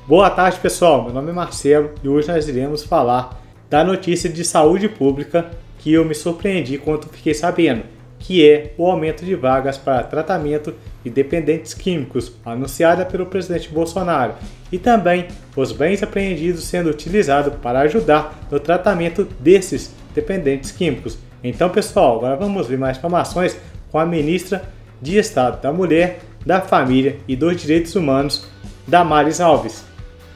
Boa tarde, pessoal. Meu nome é Marcelo e hoje nós iremos falar da notícia de saúde pública que eu me surpreendi quando fiquei sabendo, que é o aumento de vagas para tratamento de dependentes químicos anunciada pelo presidente Bolsonaro e também os bens apreendidos sendo utilizados para ajudar no tratamento desses dependentes químicos. Então, pessoal, agora vamos ver mais informações com a ministra de Estado da Mulher, da Família e dos Direitos Humanos, Damares Alves.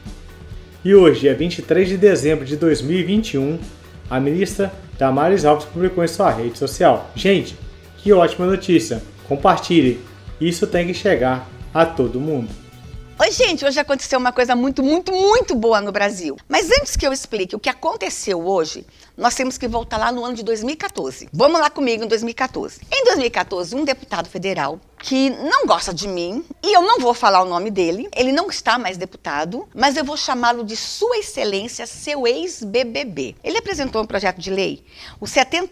E hoje, dia 23 de dezembro de 2021, a ministra Damares Alves publicou em sua rede social: gente, que ótima notícia! Compartilhe! Isso tem que chegar a todo mundo. Oi, gente! Hoje aconteceu uma coisa muito boa no Brasil. Mas antes que eu explique o que aconteceu hoje, nós temos que voltar lá no ano de 2014. Vamos lá comigo em 2014. Em 2014, um deputado federal que não gosta de mim, e eu não vou falar o nome dele, ele não está mais deputado, mas eu vou chamá-lo de Sua Excelência, seu ex-BBB. Ele apresentou um projeto de lei, o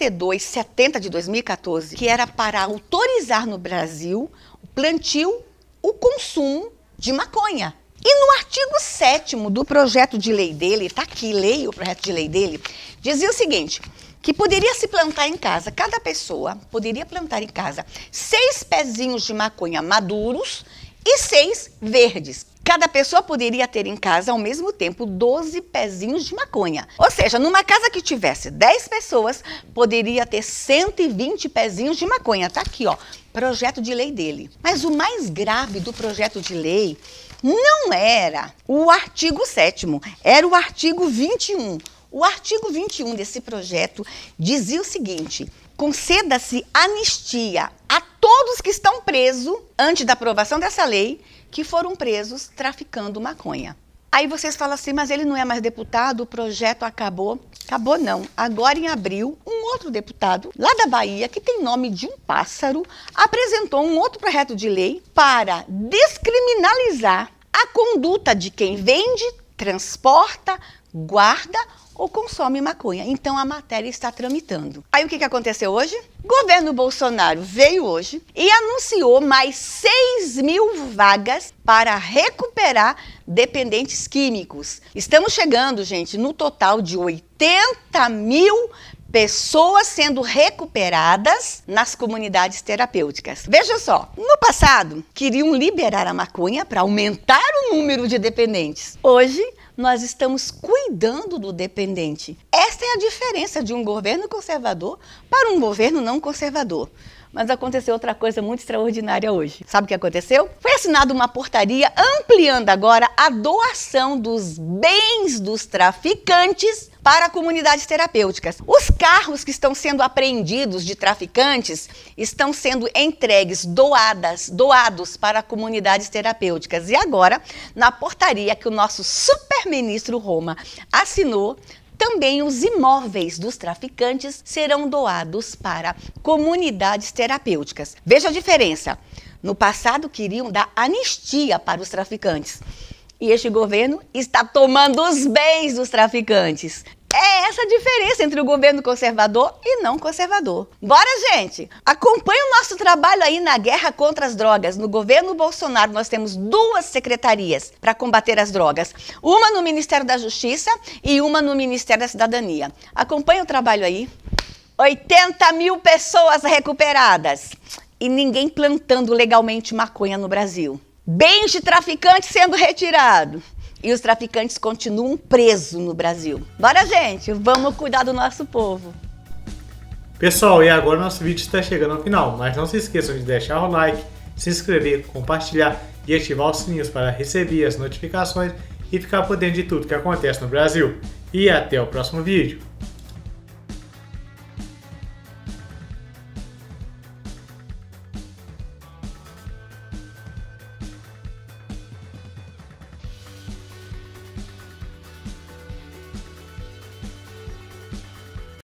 7270 de 2014, que era para autorizar no Brasil o plantio, o consumo de maconha. E no artigo 7º do projeto de lei dele, tá aqui, leia o projeto de lei dele, dizia o seguinte: que poderia se plantar em casa, cada pessoa poderia plantar em casa 6 pezinhos de maconha maduros e 6 verdes. Cada pessoa poderia ter em casa, ao mesmo tempo, 12 pezinhos de maconha. Ou seja, numa casa que tivesse 10 pessoas, poderia ter 120 pezinhos de maconha. Tá aqui, ó, projeto de lei dele. Mas o mais grave do projeto de lei não era o artigo 7º, era o artigo 21. O artigo 21 desse projeto dizia o seguinte: conceda-se anistia a todos que estão presos, antes da aprovação dessa lei, que foram presos traficando maconha. Aí vocês falam assim, mas ele não é mais deputado, o projeto acabou. Acabou não. Agora em abril, um outro deputado lá da Bahia, que tem nome de um pássaro, apresentou um outro projeto de lei para descriminalizar a conduta de quem vende, transporta, guarda ou consome maconha. Então a matéria está tramitando. Aí o que aconteceu hoje? O governo Bolsonaro veio hoje e anunciou mais 6.000 vagas para recuperar dependentes químicos. Estamos chegando, gente, no total de 80.000 pessoas sendo recuperadas nas comunidades terapêuticas. Veja só, no passado queriam liberar a maconha para aumentar o número de dependentes. Hoje nós estamos cuidando do dependente. Esta é a diferença de um governo conservador para um governo não conservador. Mas aconteceu outra coisa muito extraordinária hoje. Sabe o que aconteceu? Foi assinada uma portaria ampliando agora a doação dos bens dos traficantes para comunidades terapêuticas. Os carros que estão sendo apreendidos de traficantes estão sendo entregues, doados para comunidades terapêuticas. E agora, na portaria que o nosso super-ministro Roma assinou, também os imóveis dos traficantes serão doados para comunidades terapêuticas. Veja a diferença. No passado queriam dar anistia para os traficantes. E este governo está tomando os bens dos traficantes. É essa a diferença entre o governo conservador e não conservador. Bora, gente! Acompanhe o nosso trabalho aí na guerra contra as drogas. No governo Bolsonaro nós temos 2 secretarias para combater as drogas. Uma no Ministério da Justiça e uma no Ministério da Cidadania. Acompanhe o trabalho aí. 80.000 pessoas recuperadas. E ninguém plantando legalmente maconha no Brasil. Bens de traficantes sendo retirados. E os traficantes continuam presos no Brasil. Bora, gente, vamos cuidar do nosso povo. Pessoal, e agora nosso vídeo está chegando ao final, mas não se esqueçam de deixar o like, se inscrever, compartilhar e ativar os sininhos para receber as notificações e ficar por dentro de tudo que acontece no Brasil. E até o próximo vídeo.